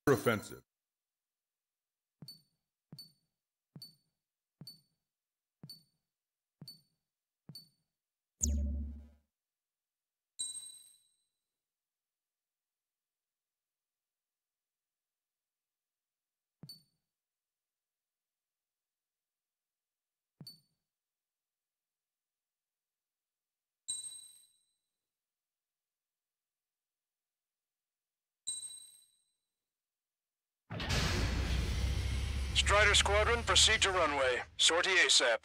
offensive. Strider Squadron, proceed to runway. Sortie ASAP.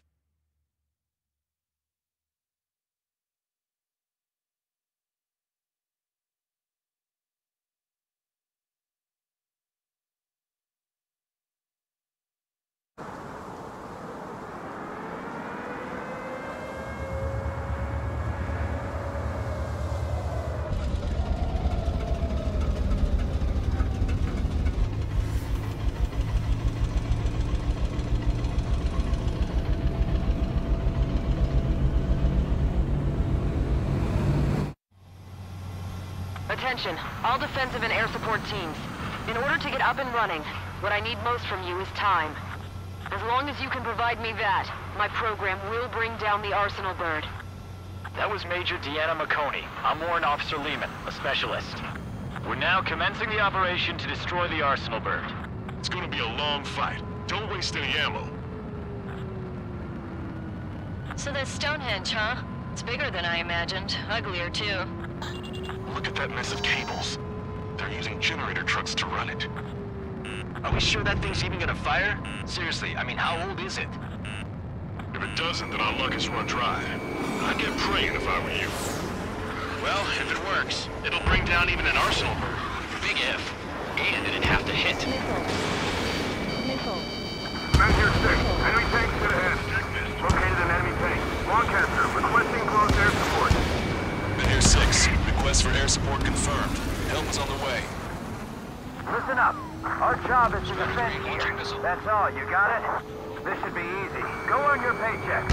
Attention, all defensive and air support teams. In order to get up and running, what I need most from you is time. As long as you can provide me that, my program will bring down the Arsenal bird. That was Major Deanna McConey. I'm Warrant Officer Lehman, a specialist. We're now commencing the operation to destroy the Arsenal bird. It's gonna be a long fight. Don't waste any ammo. So that's Stonehenge, huh? It's bigger than I imagined. Uglier, too. Look at that mess of cables. They're using generator trucks to run it. Are we sure that thing's even gonna fire? Seriously, I mean, how old is it? If it doesn't, then our luck is run dry. I'd get praying if I were you. Well, if it works, it'll bring down even an Arsenal bird. Big if. And it'd have to hit. Men here 6. Enemy tank to the head. Located an enemy tank. Lancaster, requesting close air support. Men here 6. Request for air support confirmed. Help is on the way. Listen up. Our job is to defend here. That's all. You got it? This should be easy. Go earn your paycheck.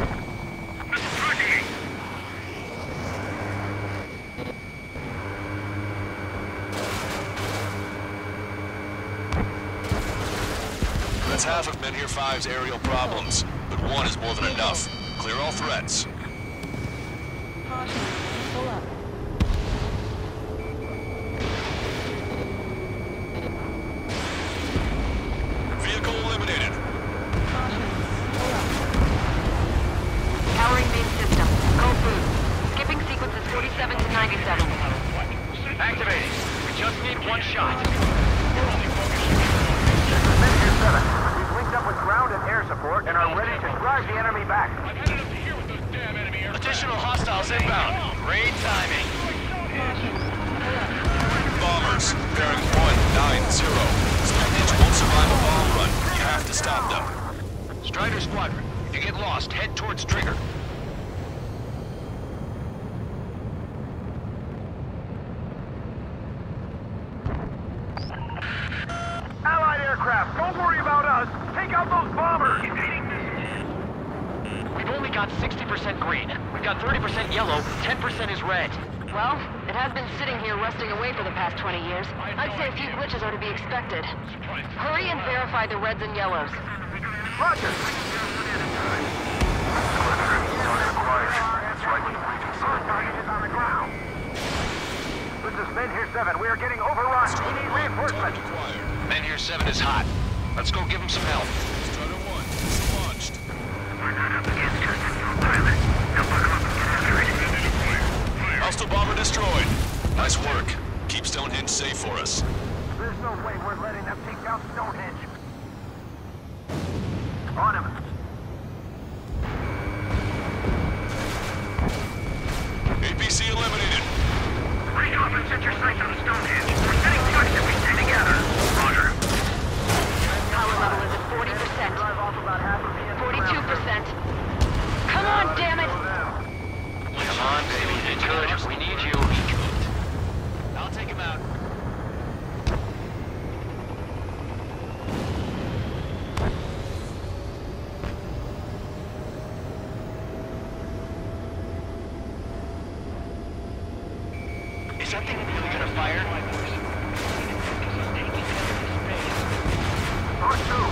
That's half of Men here 5's aerial problems, but one is more than enough. Clear all threats. Caution. Pull up. Vehicle eliminated. Caution. Pull up. Powering main system. Go boost. Skipping sequences 47 to 97. Activating. We just need one shot. This is Men here 7. We've linked up with ground and air support and are ready to drive the enemy back. Additional hostiles inbound. Great timing. Bombers, bearing 190. Stonehenge won't survive a bomb run. You have to stop them. Strider Squadron, if you get lost, head towards Trigger. Allied aircraft, don't worry about us. Take out those bombers. We've only got 60% green. We've got 30% yellow, 10% is red. Well, it has been sitting here rusting away for the past 20 years. I'd say a few glitches are to be expected. Hurry and verify the reds and yellows. Roger. This is Men here 7. We are getting overrun. We need reinforcements. Men here 7 is hot. Let's go give him some help. Strider 1 is launched. Hostile bomber destroyed. Nice work. Keep Stonehenge safe for us. There's no way we're letting them take down Stonehenge. On him. APC eliminated. Break off and set your sights on Stonehenge. We're setting trucks if we stay together. Roger. Power level is at 40%. 42%. Come on, damn it! Come on, baby. You're good. We need you. I'll take him out. Is that thing really gonna fire? On two.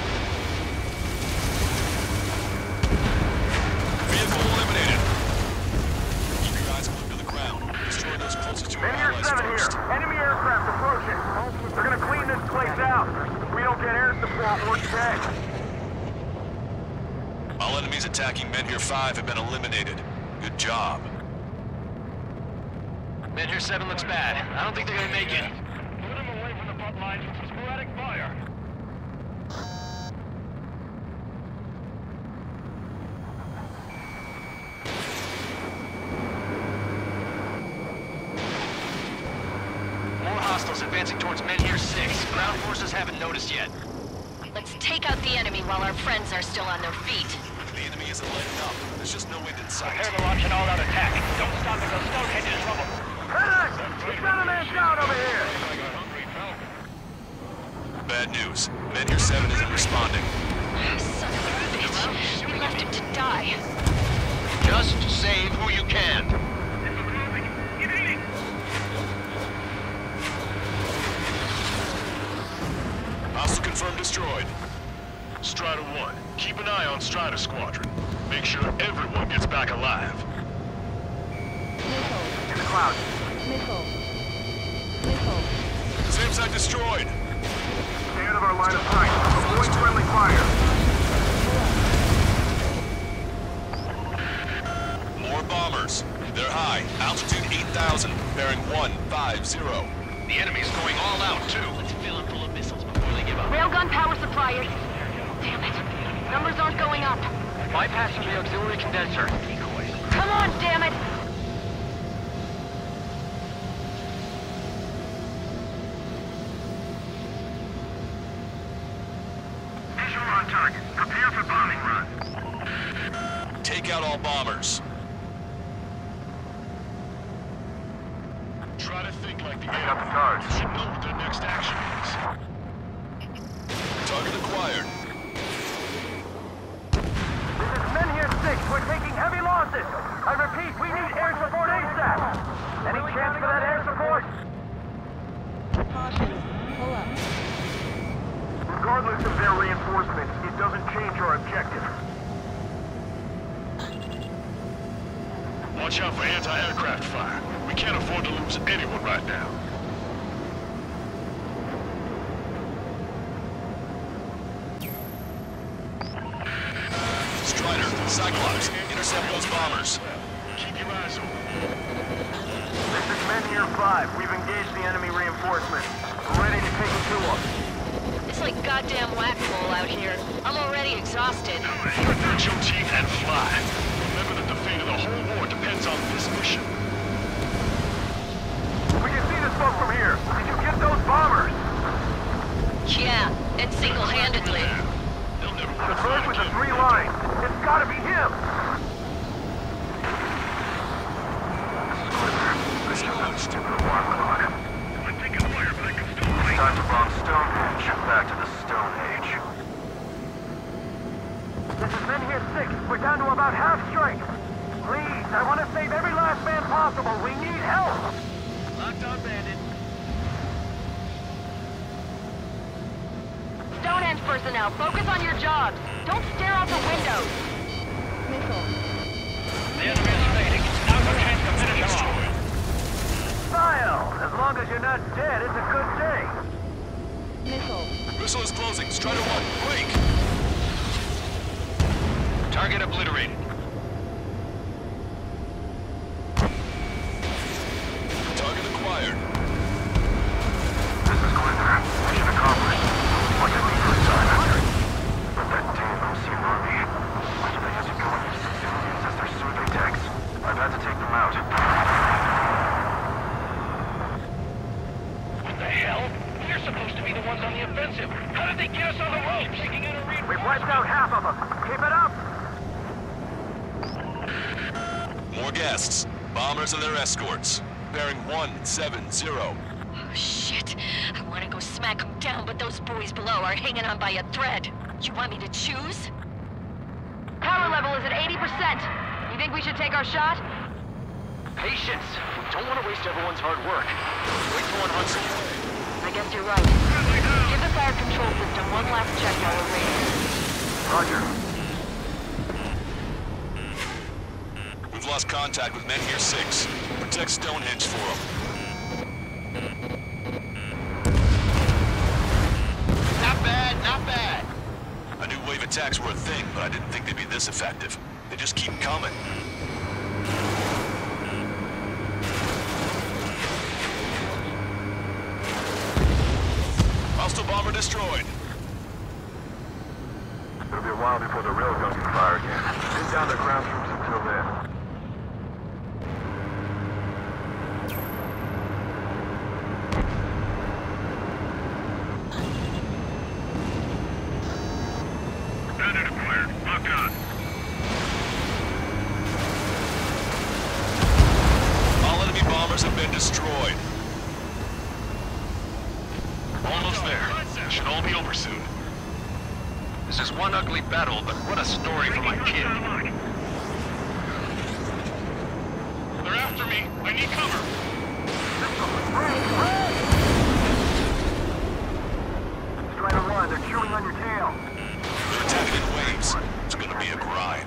Vehicle eliminated. Keep your eyes glued to the ground. Destroy those closest to our Meteor allies 7 first. here. Enemy aircraft approaching. They're gonna clean this place out. If we don't get air support, we're dead. All enemies attacking Menhir 5 have been eliminated. Good job. Menhir 7 looks bad. I don't think they're gonna make it. Put them away from the front lines with some sporadic fire. More hostiles advancing towards Menhir 6. Ground forces haven't noticed yet. Let's take out the enemy while our friends are still on their feet. The enemy isn't letting up. There's just no end in sight. Prepare to launch an all-out attack. Don't stop until Stonehenge is trouble. Hey, we got a man down over here. Bad news. Menhir 7 isn't responding. Son of a bitch. We left him to die. Just save who you can. Hostile confirmed destroyed. Strider 1, keep an eye on Strider Squadron. Make sure everyone gets back alive. Missile. In the clouds. Missile. Missile. Same side destroyed. Stay out of our line of sight. Avoid friendly fire. More bombers. They're high. Altitude 8,000. Bearing 150. The enemy's going all out, too. Let's fill them full of missiles before they give up. Railgun power supply is... Damn it. Numbers aren't going up. Bypassing the auxiliary condenser. Come on, damn it! Visual on target. Prepare for bombing run. Take out all bombers. Try to think like the Got the enemy. cards. You should know what their next action is. Target acquired. This is Menhir 6. We're taking heavy losses. I repeat, we need air support ASAP. Any chance for that air support? Caution. Pull up. Regardless of their reinforcements, it doesn't change our objective. Watch out for anti-aircraft fire. We can't afford to lose anyone right now. Strider, Cyclops, intercept those bombers. Keep your eyes open. This is Menhir 5. We've engaged the enemy reinforcements. We're ready to take it to them. It's like goddamn whack-a-mole out here. I'm already exhausted. Grit your teeth and fly. Remember that the fate of the whole war depends on this mission. We can see the smoke from here. Did you get those bombers? Yeah, and single-handedly. They'll never The bird with the 3 lines. It's gotta be him. This is Clipper. Stupid alarm clock. I'm taking fire, but I can still It's time to bomb Stonehenge. Back to the Stone Age. This is Menhir 6. We're down to about half strength. Please, I want to save every last man possible. We need help. Locked on, Bandit. Stonehenge personnel, focus on your jobs. Don't stare out the windows. Missile. The enemy is fading. Now's our chance to finish him off. Smile. As long as you're not dead, it's a good day. Missile. Missile is closing. Strider 1, break. Target obliterated. Target acquired. This is Clipper. Mission accomplished. What did we do inside? But that damn OC army. Why do they have to go after civilians as their survey techs? I've had to take them out. What the hell? We're supposed to be the ones on the offensive. How did they get us on the ropes? We've wiped out half of them. Keep it up. More guests. Bombers and their escorts. Bearing 170. Oh, shit. I want to go smack them down, but those boys below are hanging on by a thread. You want me to choose? Power level is at 80%. You think we should take our shot? Patience. We don't want to waste everyone's hard work. Wait for 100. I guess you're right. Give the fire control system one last check while we're waiting. Roger. We've lost contact with Men Here 6. Protect Stonehenge for them. Not bad, not bad. I knew wave attacks were a thing, but I didn't think they'd be this effective. They just keep coming. Hostile bomber destroyed. It'll be a while before the railgun can fire again. Pin down the ground troops until then. Bandit acquired. Lock on. All enemy bombers have been destroyed. Almost there. Should all be over soon. This is one ugly battle, but what a story for my kid. They're after me. I need cover. Strider 1, they're chewing on your tail. They're attacking in waves. It's gonna be a grind.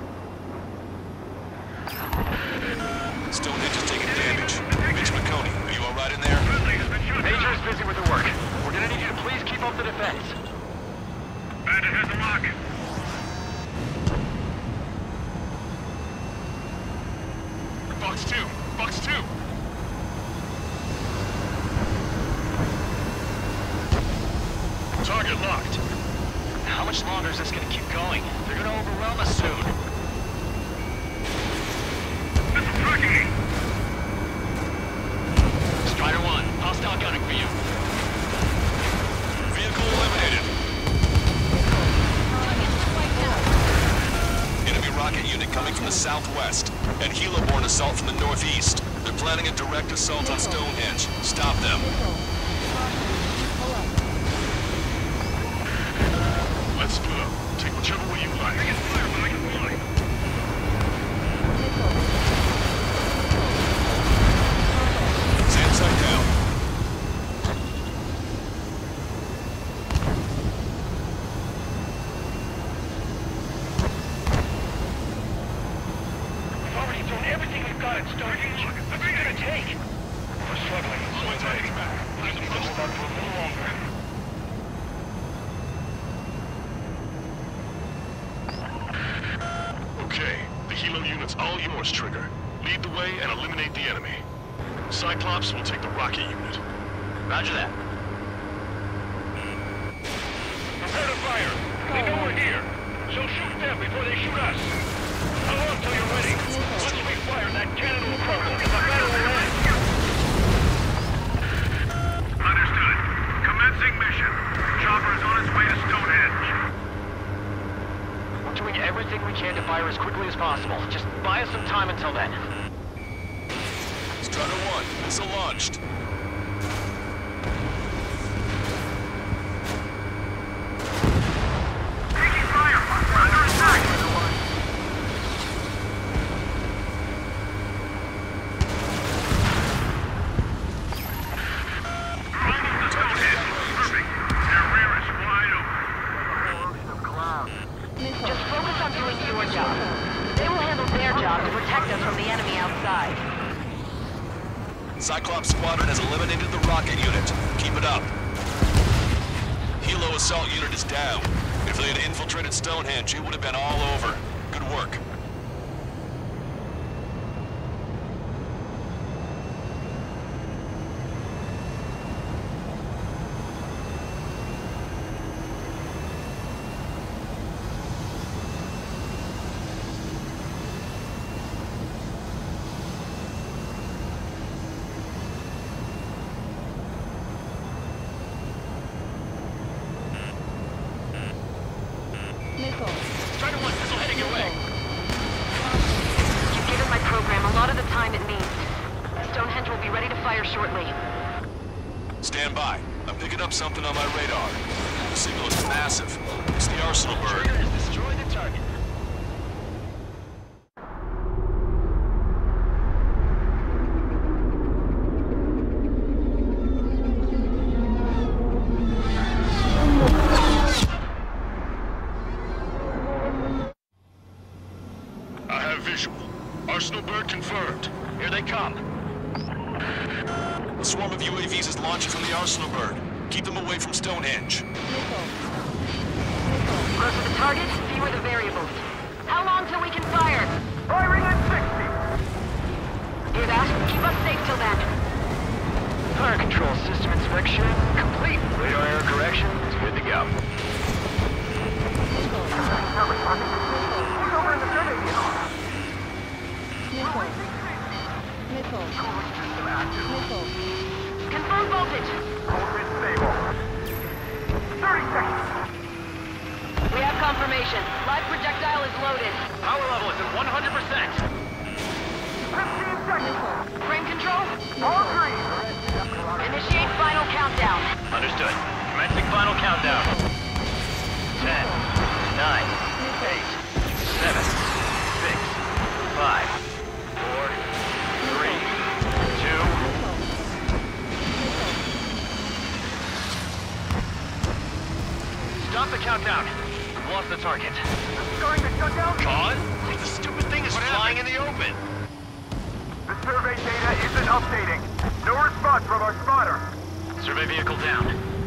Stonehenge is taking damage. Mitch McConey, are you alright in there? Major is busy with the work. We're gonna need you to please keep up the defense. Bandit has a lock. Box 2. Box 2. Target locked. How much longer is this gonna keep going? They're gonna overwhelm us soon. Missile tracking me. Strider 1, hostile gunning for you. Vehicle eliminated. Enemy rocket unit coming from the southwest, and helo-borne assault from the northeast. They're planning a direct assault on Stonehenge. Stop them. Let's split up. Take whichever way you like. I can fire, but I can fly. Stand side down. We've already thrown everything we've got at Stonehenge. What's it gonna take? We're struggling. So my tank's back. I just need to hold on for a little longer. Okay, the helo unit's all yours, Trigger. Lead the way and eliminate the enemy. Cyclops will take the rocket unit. Roger that. Prepare to fire. They know we're here, so shoot them before they shoot us. How long till you're ready? Once we fire, that cannon will crumble, and the battle will end. Understood. Commencing mission. Chopper is on its way to Stonehenge. We're doing everything we can to fire as quickly as possible. Just buy us some time until then. Strider 1, missile launched. Taking fire! We're under attack! Landing to Stonehenge. Perfect. Their rear is wide open. Ocean of clouds. Just focus on doing your job. They will handle their job to protect us from the enemy outside. Cyclops Squadron has eliminated the rocket unit. Keep it up. Helo assault unit is down. If they had infiltrated Stonehenge, it would have been all over. Good work. Missile. Strider 1, missile heading your way. You've given my program a lot of the time it needs. Stonehenge will be ready to fire shortly. Stand by. I'm picking up something on my radar. The signal is massive. It's the Arsenal bird. Trigger has destroyed the target. Here they come. A swarm of UAVs is launching from the Arsenal bird. Keep them away from Stonehenge. Missile. Closer to the target, fewer the variables. How long till we can fire? Firing at 60! Hear that? Keep us safe till then. Fire control system inspection complete. Radar error correction is good to go. Missile. Who's over in the survey vehicle? Missile. Missile. Missile. Confirm voltage. Voltage stable. 30 seconds. We have confirmation. Live projectile is loaded. Power level is at 100%. 15 seconds. Frame control? All green. Initiate final countdown. Understood. Commencing final countdown. 10, 9, 8, 7, 6, 5, 4, 3, 2. Stop the countdown. We've lost the target. It's going to shut down. Con? The stupid thing is flying in the open. The survey data isn't updating. No response from our spotter. Survey vehicle down.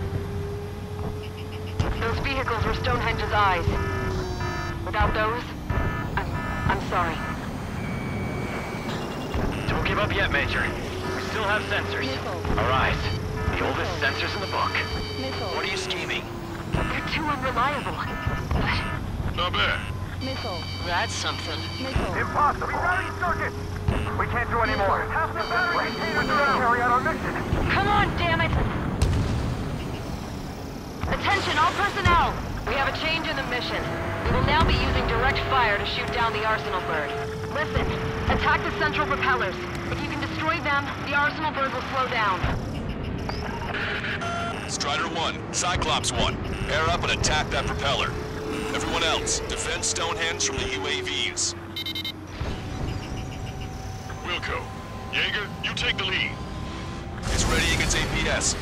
Those vehicles were Stonehenge's eyes. Without those, I'm sorry. Don't give up yet, Major. We still have sensors. Missile. Our eyes. The oldest sensors in the book. Missile. What are you scheming? They're too unreliable. Not bad. Missile. That's something. Missile. Impossible. Rerouting circuit. We can't do any more. Half the battery containers around. Carry out our mission. Come on, damn it! Attention, all personnel! We have a change in the mission. We will now be using direct fire to shoot down the Arsenal bird. Listen, attack the central propellers. If you can destroy them, the Arsenal bird will slow down. Strider 1, Cyclops 1. Air up and attack that propeller. Everyone else, defend Stonehenge from the UAVs. Wilco. Jaeger, you take the lead. It's readying its APS.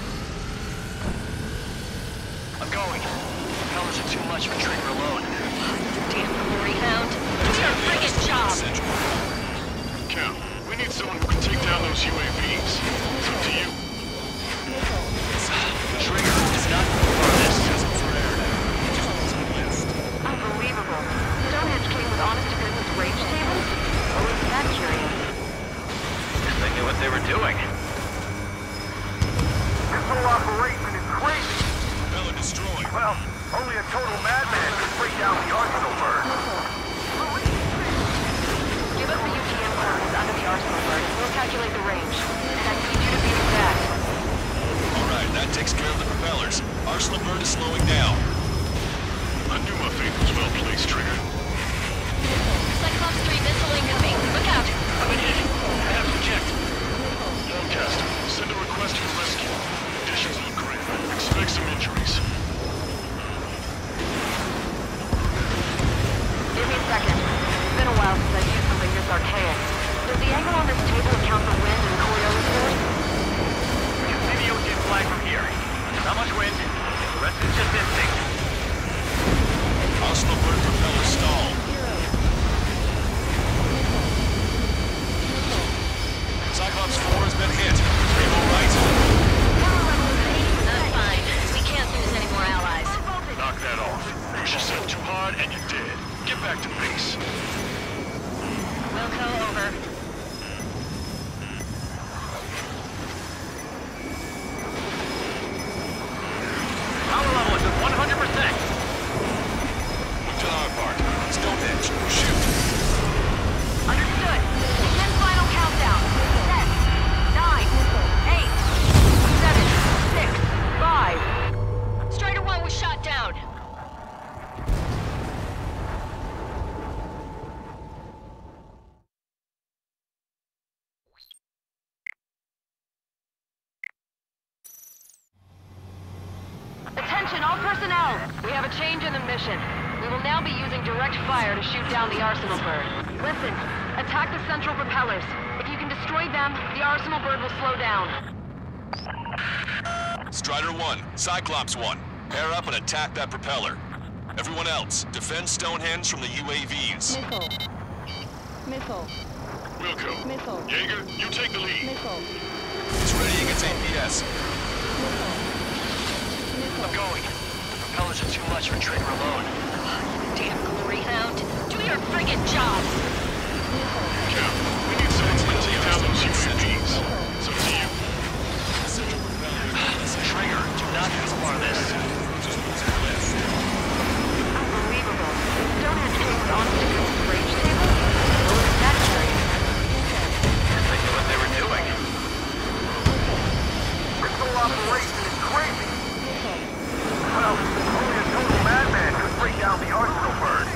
I'm going. Propellers are too much for Trigger alone. Damn glory hound. Do your friggin' job! Central. Cal, we need someone who can take down those UAVs. It's up to you. Trigger is not for this. Unbelievable. Stonehenge came with honest-to-goodness rage tables? Always that curious. They knew what they were doing. This whole operation is crazy. Propeller destroyed. Well, only a total madman could bring down the Arsenal bird. Give us the UTM coordinates under the Arsenal bird, and we'll calculate the range. And I need you to be exact. Alright, that takes care of the propellers. Arsenal bird is slowing down. I knew my fate was well placed, Trigger. Cyclops 3 missile incoming. Look out! I'm in hit. I have to eject. Forecast, send a request for rescue. Conditions look grim. Expect some injuries. Give me a second. It's been a while since I've used something this archaic. Does the angle on this table account for wind and Coriolis force? We can see the ocean flag from here. Not much wind. The rest is just instinct. Arsenal bird propeller stalled. Cyclops 4 has been hit. Table right. That's fine. We can't lose any more allies. Knock that off. Push yourself too hard and you're dead. Get back to base. Wilco, over. Power level is at 100%. We've done our part. Stonehenge, shoot. Understood. Begin final countdown. 10, 9, 8, 7, 6, 5. Strider 1 was shot down. Attention, all personnel! We have a change in the mission. We will now be using direct fire to shoot down the Arsenal bird. Listen, attack the central propellers. If you can destroy them, the Arsenal bird will slow down. Strider 1, Cyclops 1. Air up and attack that propeller. Everyone else, defend Stonehenge from the UAVs. Missile. Missile. Wilco. Missile. Jaeger, you take the lead. Missile. It's readying its APS. Missile. Missile. I'm going. The propellers are too much for Trigger alone. Damn glory hound. Do your friggin' job! Cap, we need someone to take down those UAVs. So to you. Trigger, do not be part of this. Unbelievable. Stonehenge takes obstacles range table? What was that curious? They knew what they were doing. This whole operation is crazy. Well, only a total madman could bring down the Arsenal bird.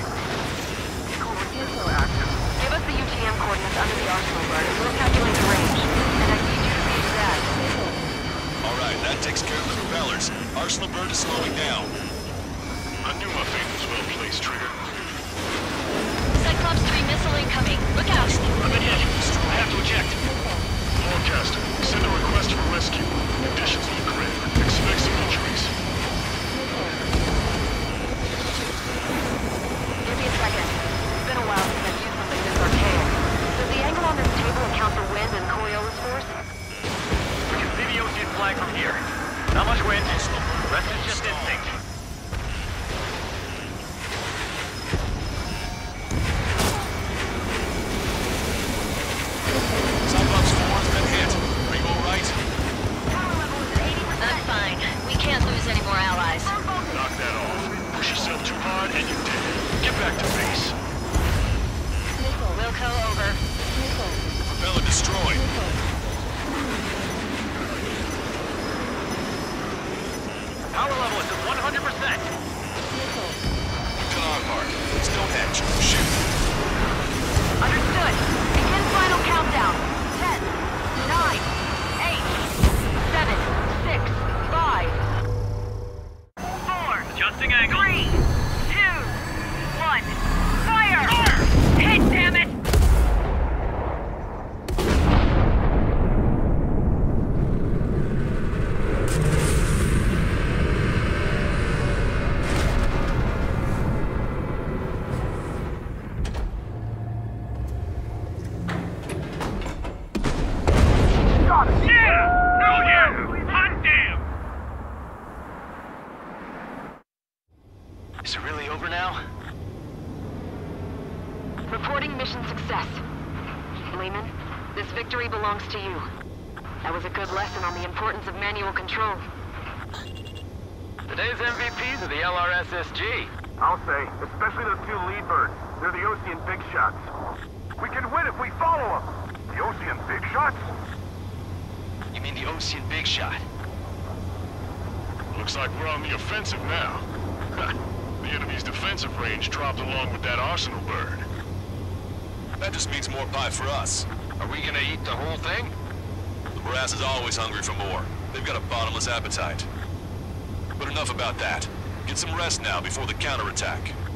Active. Give us the UTM coordinates under the arsenal bird and we'll calculate the range. And I need you to be exact. Alright, that takes care of the propellers. Arsenal bird is slowing down. I knew my fate was well placed, Trigger. Cyclops 3 missile incoming. Look out! I've been hit. I have to eject. Forecast. Send a request for rescue. Conditions look grim. Expect some injuries. Give me a second. It's been a while since I've used something this archaic. Does the angle on this table account for wind and Coriolis force? We can see the ocean flag from here. Not much wind. Rest is just instinct. Cyclops 4 has been hit. Are you alright? I'm fine. We can't lose any more allies. Knock that off. Push yourself too hard and you're dead. Get back to base. Missile. Wilco, over. Missile. Propeller destroyed. Missile. Power level is at 100%. Missile. Lieutenant Arnhart. Stonehenge. Shoot. Understood. Begin final countdown. 10, 9, 8, 7, 6, 5, 4, Adjusting angle. 3, 2, 1. Fire! Hit, damn it! Is it really over now? Reporting mission success. Lehman, this victory belongs to you. That was a good lesson on the importance of manual control. Today's MVPs are the LRSSG. I'll say, especially those two lead birds. They're the Ocean Big Shots. We can win if we follow them. The Ocean Big Shots? You mean the Ocean Big Shot? Looks like we're on the offensive now. The enemy's defensive range dropped along with that Arsenal bird. That just means more pie for us. Are we gonna eat the whole thing? The brass is always hungry for more. They've got a bottomless appetite. But enough about that. Get some rest now before the counterattack.